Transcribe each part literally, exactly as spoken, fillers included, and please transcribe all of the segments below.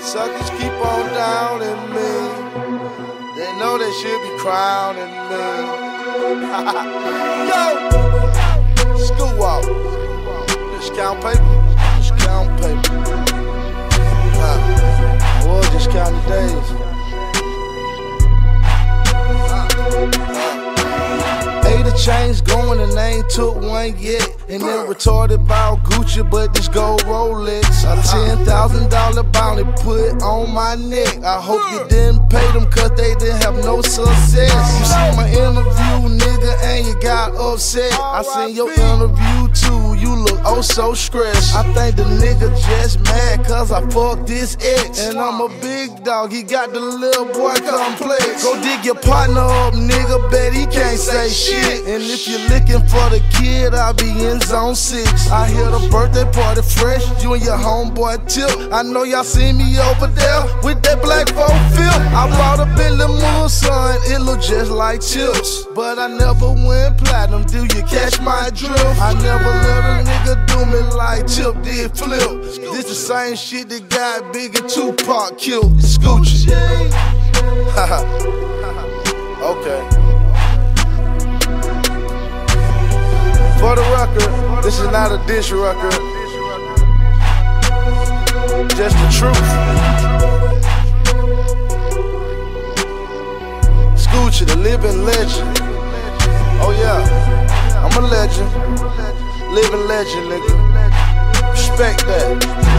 Suckers keep on downing me. They know they should be crowning me. Yo! School walk. Just count paper. Just count paper. Uh, I was just counting days. The chains going and they ain't took one yet. And then retarded about Gucci, but this gold Rolex. A ten thousand dollar bounty put on my neck. I hope you didn't pay them cause they didn't have no success. You saw my interview, nigga, and you got upset. I seen your interview too, you look oh so stressed. I think the nigga just mad cause I fucked this ex. And I'm a big dog, he got the little boy complex. Go dig your partner up, nigga, bet he can't say shit. And if you're looking for the kid, I'll be in zone six. I hear the birthday party fresh, you and your homeboy Tip. I know y'all see me over there with that black folk feel. I bought a Bentley Mulsanne, it look just like Chips. But I never went platinum, do you catch my drift? I never let a nigga do me like Tip did Flip. This the same shit that got Big and Tupac killed. Scoochie. Haha. Okay. For the record, this is not a dish record. Just the truth. Scoochie, the living legend. Oh yeah, I'm a legend. Living legend, nigga. Respect that.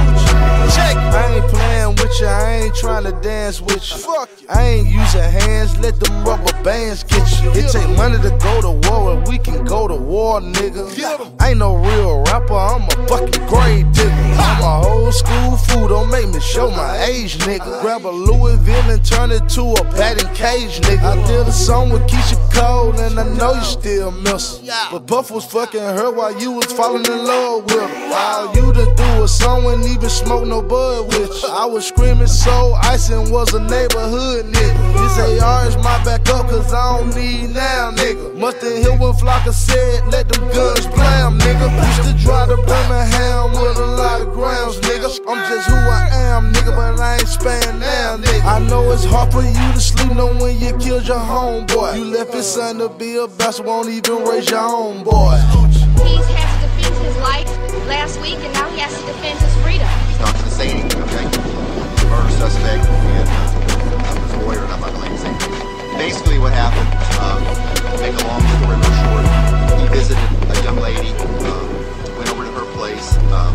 Check. I ain't playing with you, I ain't trying to dance with you. Fuck you. I ain't using hands, let them rubber bands get you. It take money to go to war, and we can go to war, nigga. I ain't no real rapper, I'm a fucking grave digger. I'm a old school fool, don't make me show my age, nigga. Grab a Louisville and turn it to a batting cage, nigga. I did a song with Keisha Cole, and I know you still miss her. But Puff was fucking her while you was falling in love with her. All you to do was song and even smoke no bud with you. I was screaming so ice and was a neighborhood nigga. This A R is my backup cause I don't need now, nigga. Must've hit when Flocka said, let them guns blam, nigga. Used to drive to Birmingham with a lot of grams, nigga. I'm just who I am, nigga, but I ain't span now, nigga. I know it's hard for you to sleep knowing when you killed your homeboy. You left his son to be a bastard, won't even raise your own boy. He's had to defend his life last week and now he has to defend his freedom. He's not going to say anything, okay? The murder suspect, and uh, I'm his lawyer, and I'm not going to say anything. Basically, what happened, um, to make a long story real short, he visited a young lady, um, went over to her place. Um,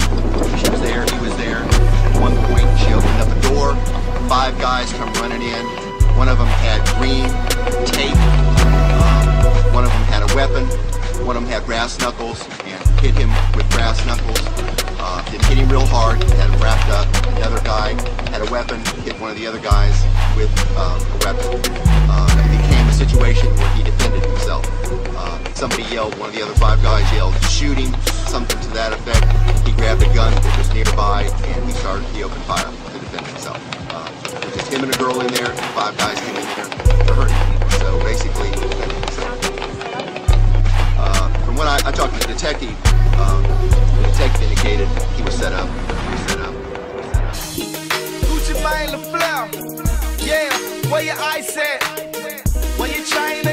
she was there, he was there. At one point, she opened up a door. Five guys come running in. One of them had green tape. Um, one of them had a weapon. One of them had brass knuckles and hit him with brass knuckles. Uh, didn't hit him real hard, had him wrapped up. The other guy had a weapon, hit one of the other guys with um, a weapon. Uh, it became a situation where he defended himself. Uh, somebody yelled, one of the other five guys yelled, shoot him, something to that effect. He grabbed a gun that was nearby and he started, he opened fire to defend himself. Uh, there was just him and a girl in there, and five guys came in there to hurt him. So basically, he defended himself. From when I, I talked to the detective, um, the detective indicated he was set up. He was set up. Gucci Mane LaFleur. Yeah, where your eyes at? Where your chain